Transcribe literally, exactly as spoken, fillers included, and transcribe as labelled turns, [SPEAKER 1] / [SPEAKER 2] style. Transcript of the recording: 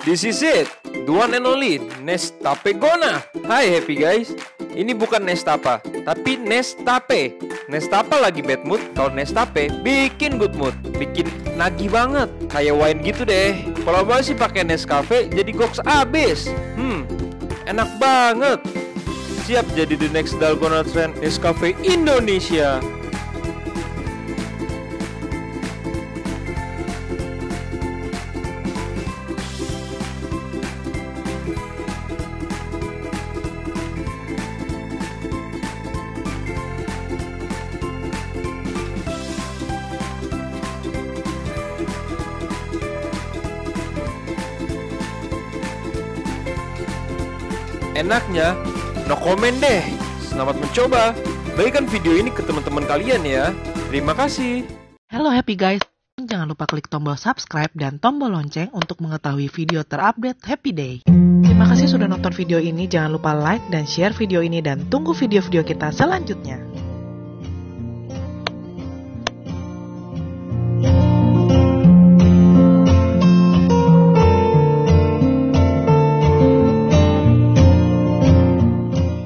[SPEAKER 1] This is it, the one and only Nestape Gona. Hai happy guys, ini bukan Nestapa, tapi Nestape. Nestapa lagi bad mood, kalau Nestape bikin good mood, bikin nagih banget, kayak wine gitu deh. Kalau masih pakai Nescafe, jadi goks abis. Hmm, enak banget. Siap jadi the next Dalgona Trend Nescafe Indonesia. Enaknya, no komen deh. Selamat mencoba. Bagikan video ini ke teman-teman kalian ya. Terima kasih.
[SPEAKER 2] Halo happy guys. Jangan lupa klik tombol subscribe dan tombol lonceng untuk mengetahui video terupdate Happy Day. Terima kasih sudah nonton video ini. Jangan lupa like dan share video ini dan tunggu video-video kita selanjutnya.